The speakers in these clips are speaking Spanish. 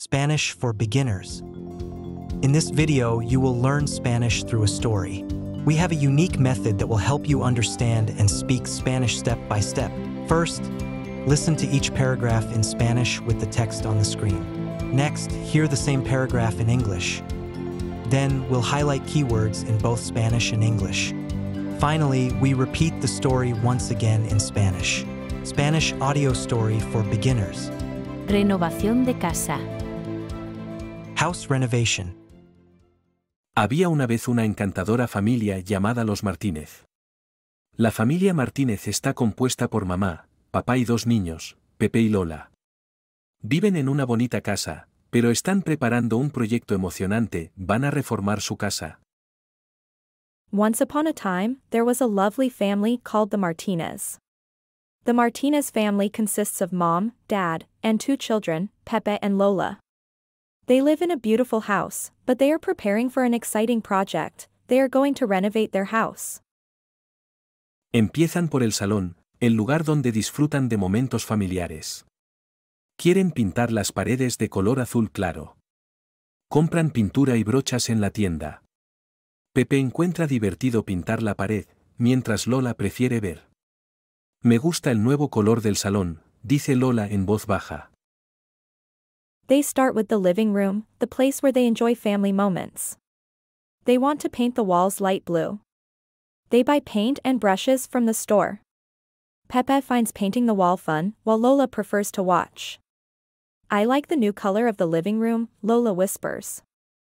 Spanish for Beginners. In this video, you will learn Spanish through a story. We have a unique method that will help you understand and speak Spanish step by step. First, listen to each paragraph in Spanish with the text on the screen. Next, hear the same paragraph in English. Then, we'll highlight keywords in both Spanish and English. Finally, we repeat the story once again in Spanish. Spanish audio story for beginners. Renovación de casa. House renovation. Había una vez una encantadora familia llamada los Martínez. La familia Martínez está compuesta por mamá, papá y dos niños, Pepe y Lola. Viven en una bonita casa, pero están preparando un proyecto emocionante, van a reformar su casa. Once upon a time, there was a lovely family called the Martinez. The Martinez family consists of mom, dad, and two children, Pepe and Lola. They live in a beautiful house, but they are preparing for an exciting project. They are going to renovate their house. Empiezan por el salón, el lugar donde disfrutan de momentos familiares. Quieren pintar las paredes de color azul claro. Compran pintura y brochas en la tienda. Pepe encuentra divertido pintar la pared, mientras Lola prefiere ver. Me gusta el nuevo color del salón, dice Lola en voz baja. They start with the living room, the place where they enjoy family moments. They want to paint the walls light blue. They buy paint and brushes from the store. Pepe finds painting the wall fun, while Lola prefers to watch. I like the new color of the living room, Lola whispers.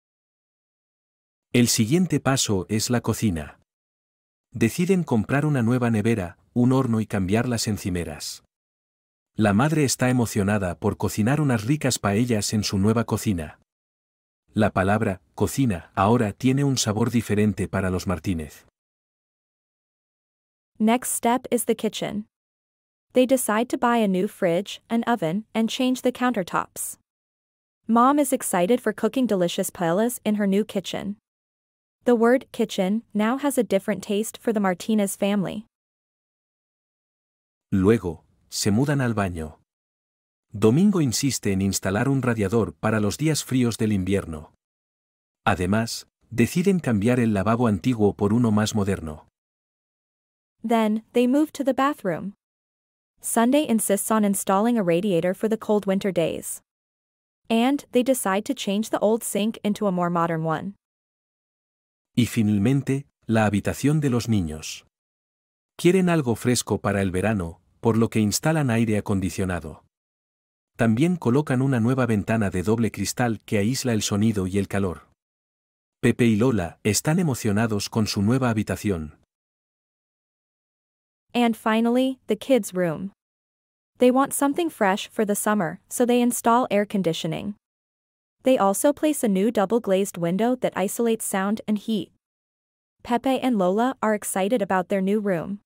El siguiente paso es la cocina. Deciden comprar una nueva nevera, un horno y cambiar las encimeras. La madre está emocionada por cocinar unas ricas paellas en su nueva cocina. La palabra cocina ahora tiene un sabor diferente para los Martínez. Next step is the kitchen. They decide to buy a new fridge, an oven, and change the countertops. Mom is excited for cooking delicious paellas in her new kitchen. The word kitchen now has a different taste for the Martinez family. Luego, se mudan al baño. Domingo insiste en instalar un radiador para los días fríos del invierno. Además, deciden cambiar el lavabo antiguo por uno más moderno. Then, they move to the bathroom. Sunday insists on installing a radiator for the cold winter days. And, they decide to change the old sink into a more modern one. Y finalmente, la habitación de los niños. Quieren algo fresco para el verano, por lo que instalan aire acondicionado. También colocan una nueva ventana de doble cristal que aísla el sonido y el calor. Pepe y Lola están emocionados con su nueva habitación. And finally, the kids' room. They want something fresh for the summer, so they install air conditioning. They also place a new double-glazed window that isolates sound and heat. Pepe and Lola are excited about their new room.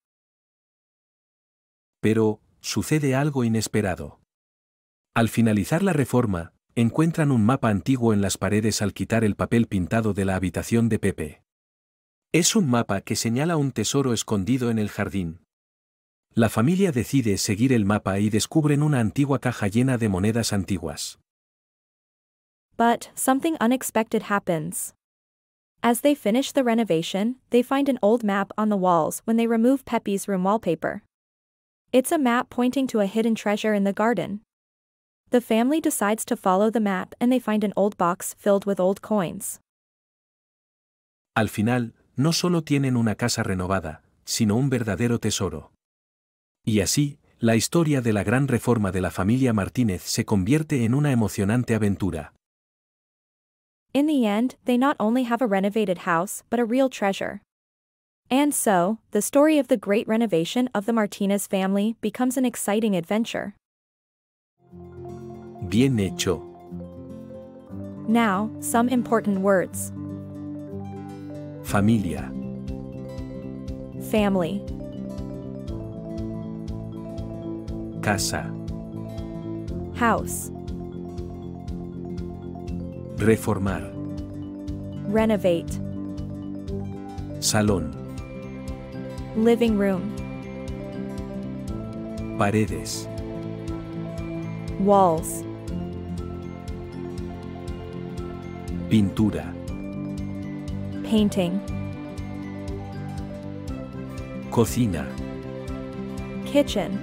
Pero, sucede algo inesperado. Al finalizar la reforma, encuentran un mapa antiguo en las paredes al quitar el papel pintado de la habitación de Pepe. Es un mapa que señala un tesoro escondido en el jardín. La familia decide seguir el mapa y descubren una antigua caja llena de monedas antiguas. But, something unexpected happens. As they finish the renovation, they find an old map on the walls when they remove Pepe's room wallpaper. It's a map pointing to a hidden treasure in the garden. The family decides to follow the map and they find an old box filled with old coins. Al final, no solo tienen una casa renovada, sino un verdadero tesoro. Y así, la historia de la gran reforma de la familia Martínez se convierte en una emocionante aventura. In the end, they not only have a renovated house, but a real treasure. And so, the story of the great renovation of the Martinez family becomes an exciting adventure. Bien hecho. Now, some important words. Familia. Family. Casa. House. Reformar. Renovate. Salón. Living room. Paredes. Walls. Pintura. Painting. Cocina. Kitchen.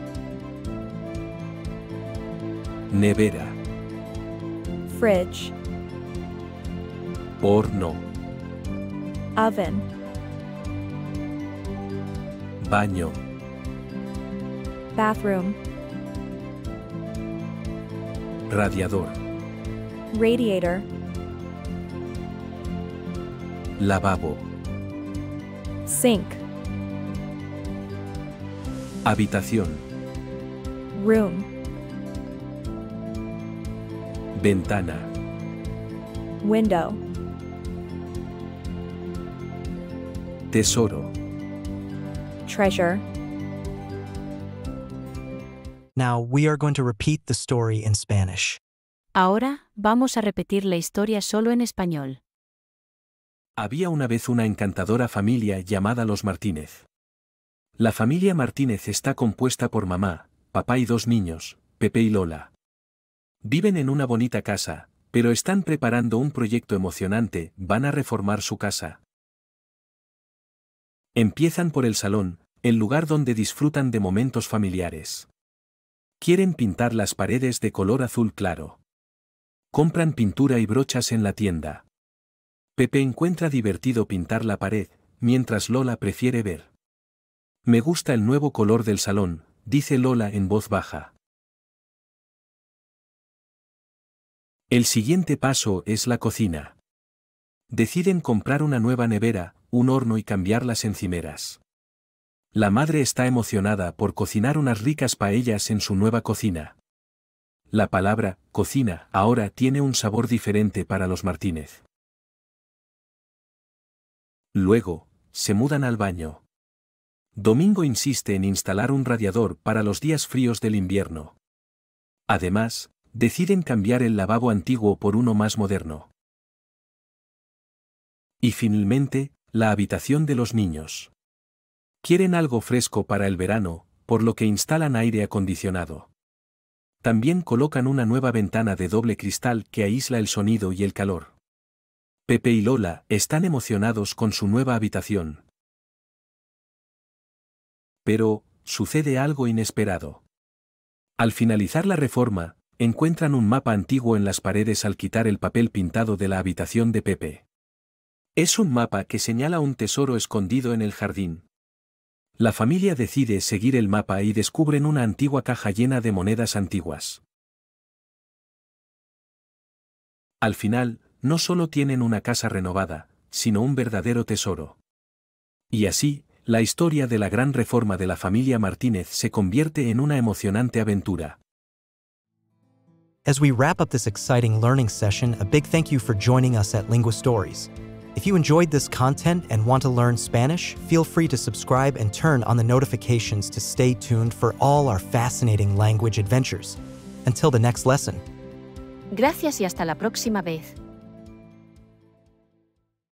Nevera. Fridge. Horno. Oven. Baño. Bathroom. Radiador. Radiator. Lavabo. Sink. Habitación. Room. Ventana. Window. Tesoro. Treasure. Now we are going to repeat the story in Spanish. Ahora, vamos a repetir la historia solo en español. Había una vez una encantadora familia llamada los Martínez. La familia Martínez está compuesta por mamá, papá y 2 niños, Pepe y Lola. Viven en una bonita casa, pero están preparando un proyecto emocionante, van a reformar su casa. Empiezan por el salón, el lugar donde disfrutan de momentos familiares. Quieren pintar las paredes de color azul claro. Compran pintura y brochas en la tienda. Pepe encuentra divertido pintar la pared, mientras Lola prefiere ver. Me gusta el nuevo color del salón, dice Lola en voz baja. El siguiente paso es la cocina. Deciden comprar una nueva nevera, un horno y cambiar las encimeras. La madre está emocionada por cocinar unas ricas paellas en su nueva cocina. La palabra cocina ahora tiene un sabor diferente para los Martínez. Luego, se mudan al baño. Domingo insiste en instalar un radiador para los días fríos del invierno. Además, deciden cambiar el lavabo antiguo por uno más moderno. Y finalmente, la habitación de los niños. Quieren algo fresco para el verano, por lo que instalan aire acondicionado. También colocan una nueva ventana de doble cristal que aísla el sonido y el calor. Pepe y Lola están emocionados con su nueva habitación. Pero, sucede algo inesperado. Al finalizar la reforma, encuentran un mapa antiguo en las paredes al quitar el papel pintado de la habitación de Pepe. Es un mapa que señala un tesoro escondido en el jardín. La familia decide seguir el mapa y descubren una antigua caja llena de monedas antiguas. Al final, no solo tienen una casa renovada, sino un verdadero tesoro. Y así, la historia de la gran reforma de la familia Martínez se convierte en una emocionante aventura. As we wrap up this exciting learning session, a big thank you for joining us at Lingua Stories. If you enjoyed this content and want to learn Spanish, feel free to subscribe and turn on the notifications to stay tuned for all our fascinating language adventures. Until the next lesson. Gracias y hasta la próxima vez.